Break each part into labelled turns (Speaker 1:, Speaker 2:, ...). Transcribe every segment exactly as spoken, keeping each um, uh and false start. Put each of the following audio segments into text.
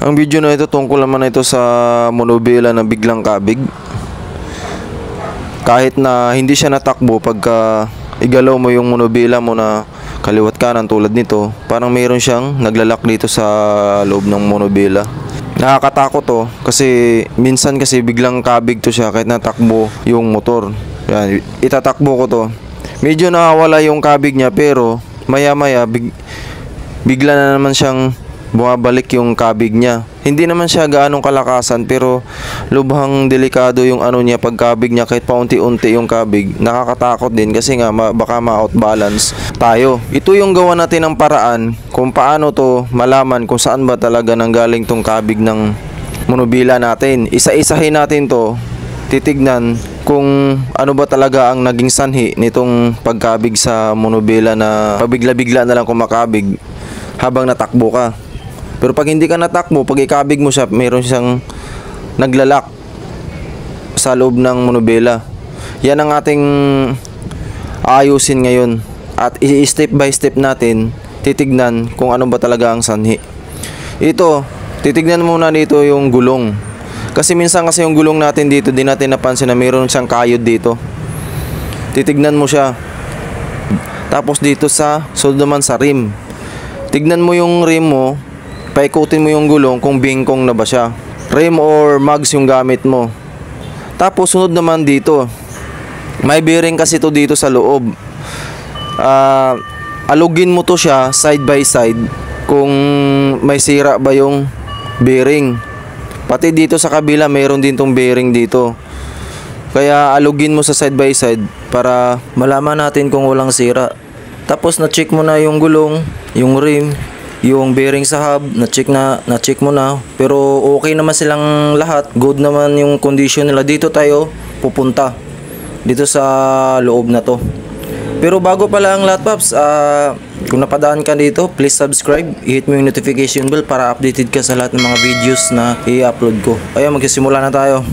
Speaker 1: Ang video na ito tungkol naman ito sa monobela na biglang kabig. Kahit na hindi siya natakbo, pagka igalaw mo yung monobela mo na kaliwat kanan tulad nito, parang mayroon siyang naglalak dito sa loob ng monobela. Nakakatakot to kasi minsan kasi biglang kabig to siya kahit natakbo yung motor. Yan, itatakbo ko to. Medyo nawawala yung kabig niya pero maya maya big, bigla na naman siyang bumabalik yung kabig niya. Hindi naman siya gaanong kalakasan pero lubhang delikado yung ano niya pagkabig niya, kahit paunti-unti yung kabig. Nakakatakot din kasi nga ma baka ma-outbalance tayo. Ito yung gawa natin ng paraan kung paano to malaman kung saan ba talaga nanggaling tong kabig ng monobela natin. Isa-isahin natin to, titignan kung ano ba talaga ang naging sanhi nitong pagkabig sa monobela na pabigla-bigla na lang kumakabig habang natakbo ka. Pero pag hindi ka natakbo, pag ikabig mo siya, mayroon siyang naglalak sa loob ng monobela. Yan ang ating ayusin ngayon. At i-step by step natin, titignan kung ano ba talaga ang sanhi. Ito, titignan muna dito yung gulong. Kasi minsan kasi yung gulong natin dito, di natin napansin na mayroon siyang kayod dito. Titignan mo siya. Tapos dito sa, sunod naman sa rim. Tignan mo yung rim mo, paikutin mo yung gulong kung bingkong na ba siya. Rim or mags yung gamit mo. Tapos sunod naman dito. May bearing kasi to dito sa loob. Uh, alugin mo to siya side by side kung may sira ba yung bearing. Pati dito sa kabila mayroon din tong bearing dito. Kaya alugin mo sa side by side para malaman natin kung walang sira. Tapos na-check mo na yung gulong, yung rim, yung bearing sa hub, na-check na, na-check mo na. Pero okay naman silang lahat. Good naman yung condition nila. Dito tayo pupunta. Dito sa loob na to. Pero bago pala ang lahat, Paps, uh, kung napadaan ka dito, please subscribe. I-hit mo yung notification bell para updated ka sa lahat ng mga videos na i-upload ko. Kaya magsisimula na tayo.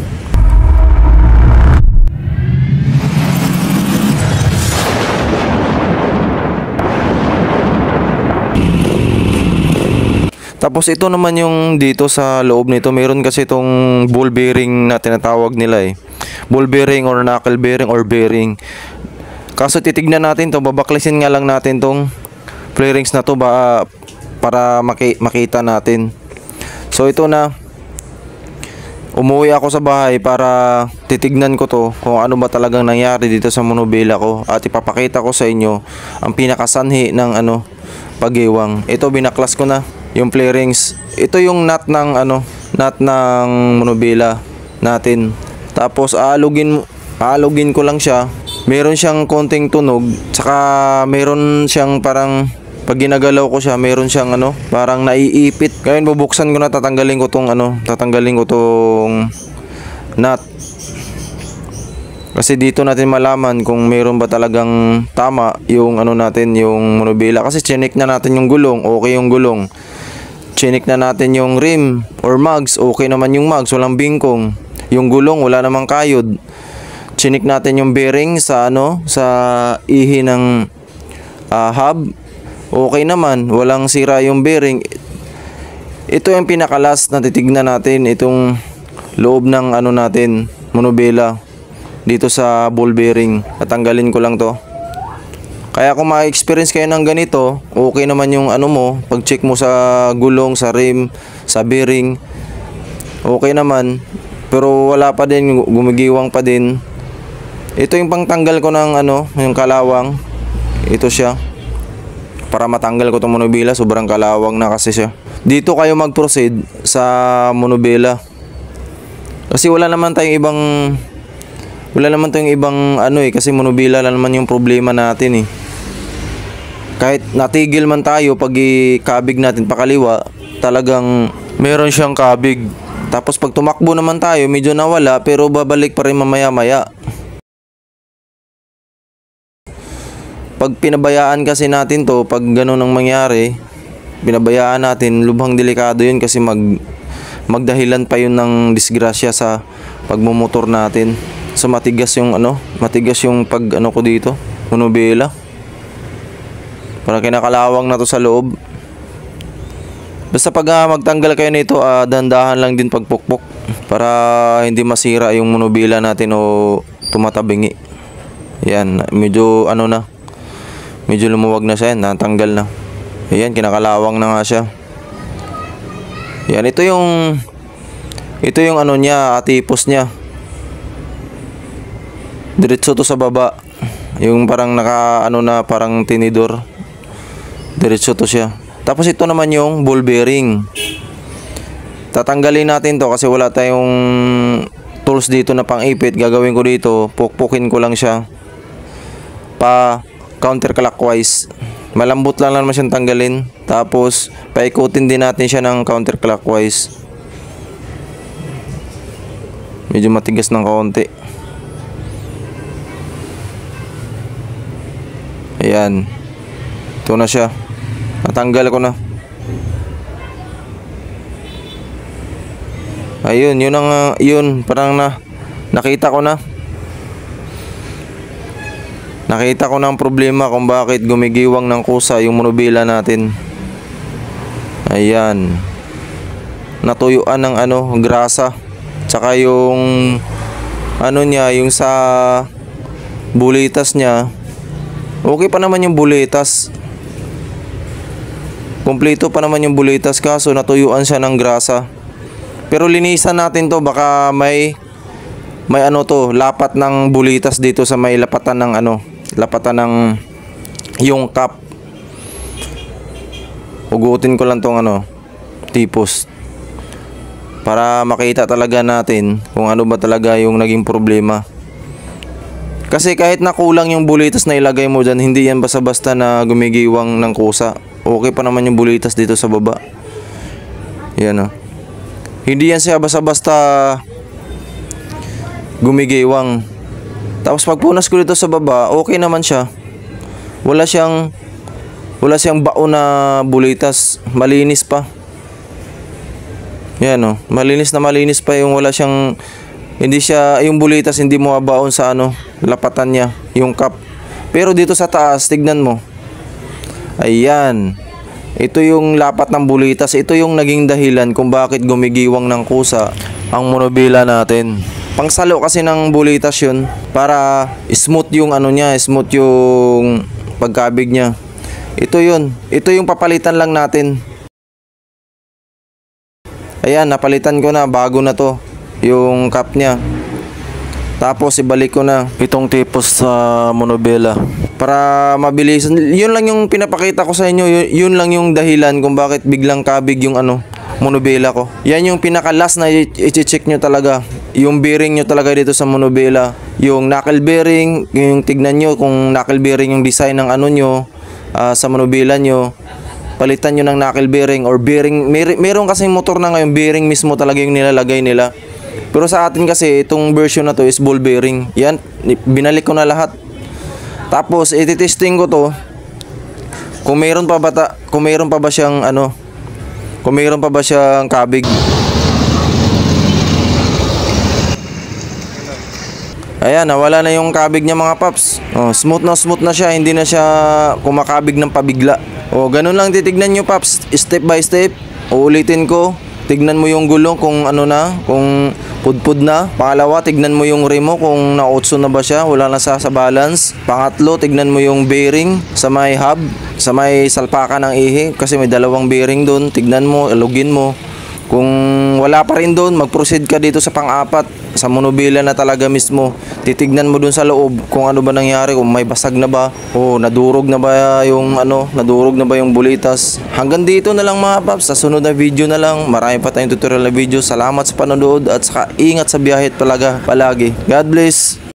Speaker 1: Tapos ito naman yung dito sa loob nito, meron kasi itong ball bearing na tinatawag nila eh. Ball bearing or knuckle bearing or bearing. Kaso titignan natin to, babaklisin nga lang natin tong fairings na to ba, para maki makita natin. So ito na, umuwi ako sa bahay para titignan ko to kung ano ba talagang nangyari dito sa monobela ko, at ipapakita ko sa inyo ang pinakasanhi ng ano pagiwang. Ito binaklas ko na yung fairings. Ito yung nut ng ano, nut ng monobela natin. Tapos aalugin aalugin ko lang siya. Meron siyang konting tunog, saka meron siyang parang pag ginagalaw ko siya, meron siyang ano, parang naiipit. Kaya bubuksan ko na, tatanggalin ko tong ano, tatanggalin ko tong nut. Kasi dito natin malaman kung meron ba talagang tama yung ano natin, yung monobela. Kasi chinik na natin yung gulong, okay yung gulong. Chinik na natin yung rim or mags, okay naman yung mags, walang bingkong. Yung gulong, wala namang kayod. Chinik natin yung bearing sa ano, sa ihi ng uh, hub. Okay naman, walang sira yung bearing. Ito yung pinakalas na titignan natin, itong loob ng ano natin, monobela. Dito sa ball bearing, tatanggalin ko lang to. Kaya kung ma-experience kayo ng ganito, okay naman yung ano mo, pag-check mo sa gulong, sa rim, sa bearing, okay naman. Pero wala pa din, gumigiwang pa din. Ito yung pangtanggal ko ng ano, yung kalawang. Ito siya. Para matanggal ko itong monobela, sobrang kalawang na kasi siya. Dito kayo mag-proceed sa monobela. Kasi wala naman tayong ibang Wala naman tayong ibang ano eh, kasi monobela lang naman yung problema natin eh. Kahit natigil man tayo pag ikabig natin pakaliwa, talagang meron siyang kabig. Tapos pag tumakbo naman tayo, medyo nawala pero babalik pa rin mamaya-maya. Pag pinabayaan kasi natin to, pag ganun ang mangyari, pinabayaan natin, lubhang delikado yun kasi mag magdahilan pa yun ng disgrasya sa pagmumotor natin. So matigas yung ano, matigas yung pag ano ko dito, monobela. Parang kinakalawang na to sa loob. Basta pag ah, magtanggal kayo nito, ah, dandahan lang din pagpukpok para hindi masira yung monobila natin o tumatabingi. Yan, medyo ano na, medyo lumuwag na siya, natanggal na. Ayan, kinakalawang na nga siya. Yan, ito yung ito yung ano niya, atipos niya. Diretso to sa baba. Yung parang naka ano na, parang tinidor. Diretso to siya. Tapos ito naman yung ball bearing. Tatanggalin natin to kasi wala tayong tools dito na pang-ipit. Gagawin ko dito, pukpukin ko lang siya pa counterclockwise. Malambot lang naman siyang tanggalin. Tapos paikutin din natin siya ng counterclockwise. Medyo matigas ng kaunti. Ayan. Ito na siya. Natanggal ko na. Ayun, yun ang uh, yun, parang na nakita ko na. Nakita ko na ang problema kung bakit gumigiwang ng kusa yung monobila natin. Ayan. Natuyuan ng ano, grasa. Tsaka yung ano niya, yung sa bulitas niya. Okay pa naman yung bulitas. Kompleto pa naman yung bulitas, kaso natuyuan siya ng grasa. Pero linisan natin to, baka may may ano to, lapat ng bulitas dito sa may lapatan ng ano, lapatan ng yung cup. Ugutin ko lang tong ano, tipos. Para makita talaga natin kung ano ba talaga yung naging problema. Kasi kahit na kulang yung bulitas na ilagay mo dyan, hindi yan basta-basta na gumigiwang ng kusa. Okay pa naman yung bulitas dito sa baba. Yan o. Hindi yan siya basta-basta gumigiwang. Tapos pagpunas ko dito sa baba, okay naman siya. Wala siyang wala siyang baon na bulitas. Malinis pa. Yan o. Malinis na malinis pa yung wala siyang, hindi siya, yung bulitas hindi mo abaon sa ano, lapatan niya, yung cup. Pero dito sa taas, tignan mo. Ayan. Ito yung lapat ng bulitas. Ito yung naging dahilan kung bakit gumigiwang ng kusa ang monobila natin. Pangsalo kasi ng bulitas yun para smooth yung ano niya, smooth yung pagkabig niya. Ito yun. Ito yung papalitan lang natin. Ayan, napalitan ko na. Bago na to. Yung cup niya. Tapos ibalik ko na itong tipos sa monobila para mabilis. Yun lang yung pinapakita ko sa inyo. Yun, yun lang yung dahilan kung bakit biglang kabig yung ano, monobila ko. Yan yung pinaka last na i-check nyo talaga. Yung bearing nyo talaga dito sa monobila. Yung knuckle bearing, yung tignan nyo kung knuckle bearing yung design ng ano nyo, uh, sa monobila nyo. Palitan nyo ng knuckle bearing or bearing. Mer meron kasing motor na ngayon, bearing mismo talaga yung nilalagay nila. Pero sa atin kasi itong version na to is ball bearing. Yan, binalik ko na lahat. Tapos iti-testing ko to. Kung mayroon pa ba ta, kung mayroon pa ba siyang ano, kung mayroon pa ba siyang kabig. Ayan, nawala na yung kabig niya mga paps. Oh, smooth na smooth na siya, hindi na siya kumakabig ng pabigla. Oh, ganun lang titignan niyo paps, step by step. Uulitin ko. Tignan mo yung gulong kung ano na, kung pudpud na. Pangalawa, tignan mo yung remo kung naotso na ba siya, wala na sa, sa balance. Pangatlo, tignan mo yung bearing sa may hub, sa may salpaka ng ihi, kasi may dalawang bearing doon. Tignan mo, alugin mo. Kung wala pa rin doon, mag-proceed ka dito sa pang-apat, sa monobila na talaga mismo. Titignan mo doon sa loob kung ano ba nangyari, kung may basag na ba, o nadurog na ba yung ano, nadurog na ba yung bulitas. Hanggang dito na lang mga paps, sa sunod na video na lang. Marami pa tayong tutorial na video. Salamat sa panonood at saka ingat sa biyahe talaga palagi. God bless.